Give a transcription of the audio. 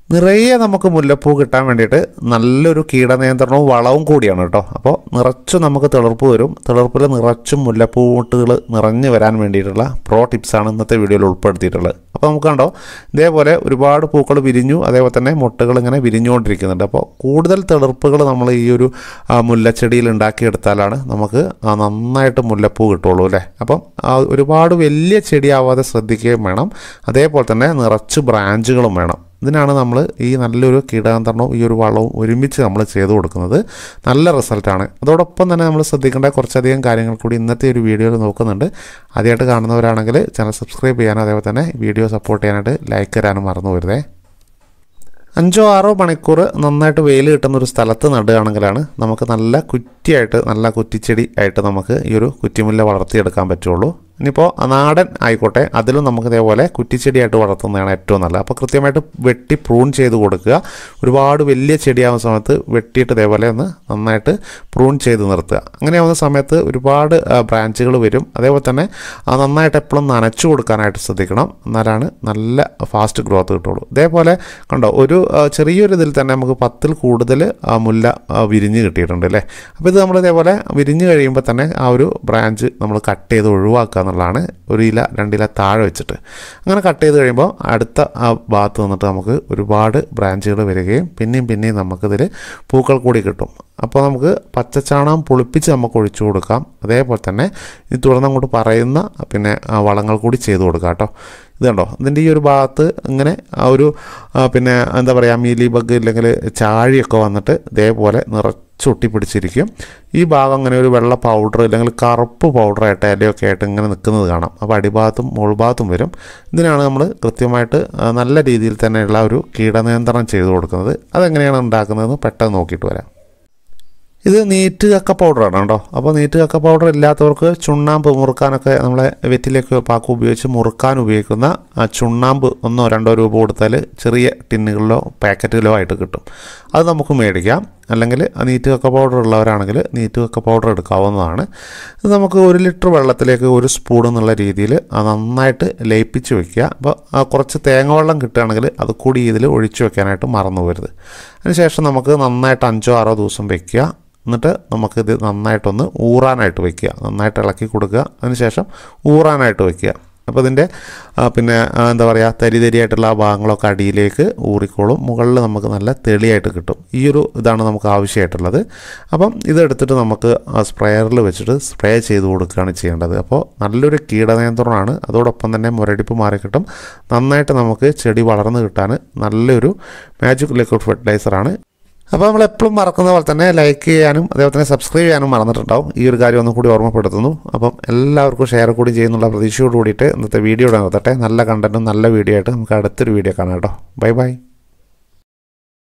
നിറയെ നമുക്ക് മുല്ലപ്പൂ കിട്ടാൻ വേണ്ടിയിട്ട് നല്ലൊരു കീടനിയന്ത്രണവും വളവും കൂടിയാണ് കേട്ടോ. അപ്പോൾ നിറച്ചും നമുക്ക് തിളർപ്പ് വരും. തിളർപ്പിൽ നിറച്ചും മുല്ലപ്പൂട്ടുകൾ നിറഞ്ഞു വരാൻ വേണ്ടിയിട്ടുള്ള ടിപ്സാണ് ഇന്നത്തെ വീഡിയോയിൽ ഉൾപ്പെടുത്തിയിട്ടുള്ളത്. അപ്പോൾ നമുക്ക് കണ്ടോ, ഇതേപോലെ ഒരുപാട് പൂക്കൾ വിരിഞ്ഞു, അതേപോലെ തന്നെ മുട്ടുകൾ ഇങ്ങനെ വിരിഞ്ഞുകൊണ്ടിരിക്കുന്നുണ്ട്. അപ്പോൾ കൂടുതൽ തിളർപ്പുകൾ നമ്മൾ ഈ ഒരു മുല്ലച്ചെടിയിൽ ഉണ്ടാക്കിയെടുത്താലാണ് നമുക്ക് നന്നായിട്ട് മുല്ലപ്പൂ കിട്ടുള്ളൂ അല്ലേ. അപ്പം ഒരുപാട് വലിയ ചെടിയാവാതെ ശ്രദ്ധിക്കുകയും വേണം. അതേപോലെ തന്നെ നിറച്ച് ബ്രാഞ്ചുകളും വേണം. ഇതിനാണ് നമ്മൾ ഈ നല്ലൊരു കീടനിയന്ത്രണവും ഈ ഒരു വളവും ഒരുമിച്ച് നമ്മൾ ചെയ്തു കൊടുക്കുന്നത്. നല്ല റിസൾട്ടാണ്. അതോടൊപ്പം തന്നെ നമ്മൾ ശ്രദ്ധിക്കേണ്ട കുറച്ചധികം കാര്യങ്ങൾ കൂടി ഇന്നത്തെ ഒരു വീഡിയോയിൽ നോക്കുന്നുണ്ട്. ആദ്യമായിട്ട് കാണുന്നവരാണെങ്കിൽ ചാനൽ സബ്സ്ക്രൈബ് ചെയ്യാനും അതേപോലെ തന്നെ വീഡിയോ സപ്പോർട്ട് ചെയ്യാനായിട്ട് ലൈക്ക് തരാനും മറന്നു വരുതേ. 5-6 മണിക്കൂർ നന്നായിട്ട് വെയിൽ കിട്ടുന്ന ഒരു സ്ഥലത്ത് നടുകയാണെങ്കിലാണ് നമുക്ക് നല്ല കുറ്റിയായിട്ട്, നല്ല കുറ്റിച്ചെടി ആയിട്ട് നമുക്ക് ഈ ഒരു കുറ്റിമുല്ല വളർത്തിയെടുക്കാൻ പറ്റുള്ളൂ. ഇനിയിപ്പോൾ നാടൻ ആയിക്കോട്ടെ, അതിലും നമുക്ക് ഇതേപോലെ കുറ്റിച്ചെടിയായിട്ട് വളർത്തുന്നതാണ് ഏറ്റവും നല്ലത്. അപ്പോൾ കൃത്യമായിട്ട് വെട്ടി പ്രൂൺ ചെയ്ത് കൊടുക്കുക. ഒരുപാട് വലിയ ചെടിയാവുന്ന സമയത്ത് വെട്ടിയിട്ട് ഇതേപോലെ ഒന്ന് നന്നായിട്ട് പ്രൂൺ ചെയ്ത് നിർത്തുക. അങ്ങനെയാവുന്ന സമയത്ത് ഒരുപാട് ബ്രാഞ്ചുകൾ വരും. അതേപോലെ തന്നെ നന്നായിട്ട് എപ്പോഴും നനച്ചു കൊടുക്കാനായിട്ട് ശ്രദ്ധിക്കണം. എന്നാലാണ് നല്ല ഫാസ്റ്റ് ഗ്രോത്ത് കിട്ടുള്ളൂ. ഇതേപോലെ കണ്ടോ, ഒരു ചെറിയൊരു ഇതിൽ തന്നെ നമുക്ക് 10ൽ കൂടുതൽ മുല്ല വിരിഞ്ഞ് കിട്ടിയിട്ടുണ്ട് അല്ലേ. അപ്പോൾ ഇത് നമ്മൾ ഇതേപോലെ വിരിഞ്ഞ് കഴിയുമ്പോൾ തന്നെ ആ ഒരു ബ്രാഞ്ച് നമ്മൾ കട്ട് ചെയ്ത് ഒഴിവാക്കുക എന്നുള്ളതാണ്. 1 ഇല 2 ഇല താഴെ വെച്ചിട്ട് അങ്ങനെ കട്ട് ചെയ്ത് കഴിയുമ്പോൾ അടുത്ത ആ ഭാഗത്ത് നിന്നിട്ട് നമുക്ക് ഒരുപാട് ബ്രാഞ്ചുകൾ വരികയും പിന്നെയും നമുക്കിതിൽ പൂക്കൾ കൂടി കിട്ടും. അപ്പോൾ നമുക്ക് പച്ചച്ചാണകം പൊളിപ്പിച്ച് നമുക്ക് ഒഴിച്ചു കൊടുക്കാം. അതേപോലെ തന്നെ ഇത് തുടർന്ന് അങ്ങോട്ട് പറയുന്ന വളങ്ങൾ കൂടി ചെയ്ത് കൊടുക്കാം കേട്ടോ. ഇത് കണ്ടോ, ഇതിൻ്റെ ഈ ഒരു ഭാഗത്ത് ഇങ്ങനെ ആ ഒരു എന്താ പറയുക, മീലി ബഗ് ഇല്ലെങ്കിൽ ചാഴിയൊക്കെ വന്നിട്ട് ഇതേപോലെ ചൊട്ടിപ്പിടിച്ചിരിക്കും. ഈ ഭാഗം അങ്ങനെ ഒരു വെള്ള പൗഡർ അല്ലെങ്കിൽ കറുപ്പ് പൗഡറായിട്ട് ഇലയൊക്കെ ആയിട്ട് ഇങ്ങനെ നിൽക്കുന്നത് കാണാം. അപ്പോൾ അടിഭാഗത്തും മുൾഭാഗത്തും വരും. ഇതിനാണ് നമ്മൾ കൃത്യമായിട്ട് നല്ല രീതിയിൽ തന്നെയുള്ള ഒരു കീടനിയന്ത്രണം ചെയ്ത് കൊടുക്കുന്നത്. അതെങ്ങനെയാണ് ഉണ്ടാക്കുന്നതെന്ന് പെട്ടെന്ന് നോക്കിയിട്ട് വരാം. ഇത് നീറ്റ് കക്ക പൗഡറാണ് കേട്ടോ. അപ്പോൾ നീറ്റ് കക്ക പൗഡർ ഇല്ലാത്തവർക്ക് ചുണ്ണാമ്പ് മുറുക്കാനൊക്കെ നമ്മളെ വെറ്റിലേക്ക് പാക്ക് ഉപയോഗിച്ച് മുറുക്കാൻ ഉപയോഗിക്കുന്ന ചുണ്ണാമ്പ് 1-2 രൂപ കൊടുത്താൽ ചെറിയ ടിന്നുകളിലോ പാക്കറ്റിലോ ആയിട്ട് കിട്ടും. അത് നമുക്ക് മേടിക്കാം. അല്ലെങ്കിൽ നീറ്റ് കക്ക പൗഡർ ഉള്ളവരാണെങ്കിൽ നീറ്റ് കക്ക പൗഡർ എടുക്കാവുന്നതാണ്. ഇത് നമുക്ക് 1 ലിറ്റർ വെള്ളത്തിലേക്ക് 1 സ്പൂൺ എന്നുള്ള രീതിയിൽ നന്നായിട്ട് ലയിപ്പിച്ച് വയ്ക്കുക. അപ്പോൾ കുറച്ച് തേങ്ങ വെള്ളം കിട്ടുകയാണെങ്കിൽ അത് കൂടി ഇതിൽ ഒഴിച്ചു വെക്കാനായിട്ട് മറന്നു പോകരുത്. അതിനുശേഷം നമുക്ക് നന്നായിട്ട് 5-6 ദിവസം വയ്ക്കുക. എന്നിട്ട് നമുക്കിത് നന്നായിട്ടൊന്ന് ഊറാനായിട്ട് വയ്ക്കുക. നന്നായിട്ട് ഇളക്കി കൊടുക്കുക. അതിനുശേഷം ഊറാനായിട്ട് വയ്ക്കുക. അപ്പോൾ ഇതിൻ്റെ എന്താ പറയുക, തരിതരിയായിട്ടുള്ള ആ ഭാഗങ്ങളൊക്കെ അടിയിലേക്ക് ഊറിക്കോളും. മുകളിൽ നമുക്ക് നല്ല തെളിയായിട്ട് കിട്ടും. ഈ ഒരു ഇതാണ് നമുക്ക് ആവശ്യമായിട്ടുള്ളത്. അപ്പം ഇതെടുത്തിട്ട് നമുക്ക് സ്പ്രേയറിൽ വെച്ചിട്ട് സ്പ്രേ ചെയ്ത് കൊടുക്കുകയാണ് ചെയ്യേണ്ടത്. അപ്പോൾ നല്ലൊരു കീടനിയന്ത്രണമാണ്. അതോടൊപ്പം തന്നെ മുരടിപ്പ് മാറിക്കിട്ടും. നന്നായിട്ട് നമുക്ക് ചെടി വളർന്നു കിട്ടാൻ നല്ലൊരു മാജിക് ലിക്വിഡ് ഫെർട്ടിലൈസറാണ്. അപ്പോൾ നമ്മൾ എപ്പോഴും മറക്കുന്ന പോലെ തന്നെ ലൈക്ക് ചെയ്യാനും അതേപോലെ തന്നെ സബ്സ്ക്രൈബ് ചെയ്യാനും മറന്നിട്ടുണ്ടാവും. ഈ ഒരു കാര്യം ഒന്നും കൂടി ഓർമ്മപ്പെടുത്തുന്നു. അപ്പം എല്ലാവർക്കും ഷെയർ കൂടി ചെയ്യുന്നുള്ള പ്രതീക്ഷയോട് കൂടിയിട്ട് ഇന്നത്തെ വീഡിയോ നിർത്തട്ടെ. നല്ല കണ്ടൻറ്റും നല്ല വീഡിയോ ആയിട്ട് നമുക്ക് അടുത്തൊരു വീഡിയോ കാണാം കേട്ടോ. Bye by.